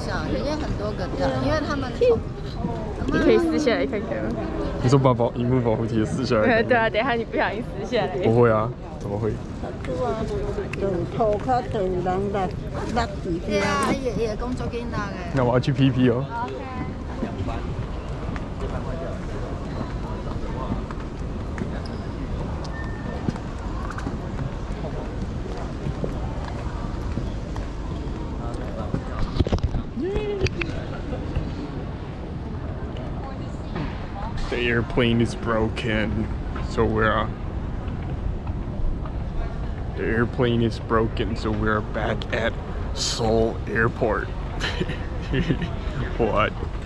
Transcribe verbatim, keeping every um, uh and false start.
像，人家很多个的，因为他们从你可以撕下来看看吗？ 你说把保荧幕保护贴撕下来？ 对啊，等一下你不小心撕下来。 不会啊，怎么会？ 涂骹涂人落落地对啊，也也工作紧张诶。 那我要去 P P 哦。The airplane is broken, so we're uh, the airplane is broken, so we're back at Seoul Airport. What?